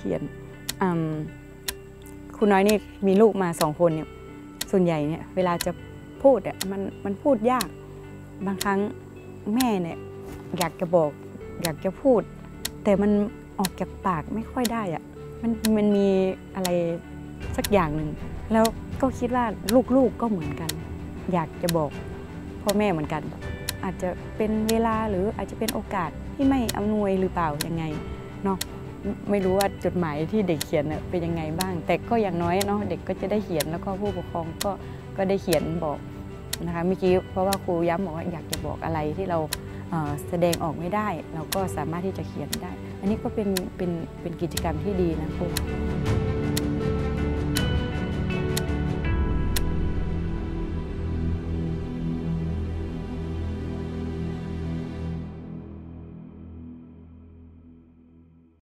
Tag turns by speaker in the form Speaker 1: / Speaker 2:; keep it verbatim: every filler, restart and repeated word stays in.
Speaker 1: ขียนครูน้อยนี่มีลูกมาสองคนเนี่ยส่วนใหญ่เนี่ยเวลาจะพูดอ่ะมันมันพูดยากบางครั้งแม่เนี่ยอยากจะบอกอยากจะพูดแต่มันออกจากปากไม่ค่อยได้อ่ะมันมันมีอะไรสักอย่างหนึ่งแล้วก็คิดว่าลูกๆก็เหมือนกันอยากจะบอกพ่อแม่เหมือนกันอาจจะเป็นเวลาหรืออาจจะเป็นโอกาสที่ไม่อำนวยหรือเปล่ายังไงเนาะไม่รู้ว่าจดหมายที่เด็กเขียนเป็นยังไงบ้างแต่ก็อย่างน้อยเนาะเด็กก็จะได้เขียนแล้วก็ผู้ปกครองก็ก็ได้เขียนบอกนะคะเมื่อกี้เพราะว่าครูย้ำบอกว่าอยากจะบอกอะไรที่เราแสดงออกไม่ได้เราก็สามารถที่จะเขียนได้อันนี้ก็เป็นเป็นเป็นกิจกรรมที่ดีนะครู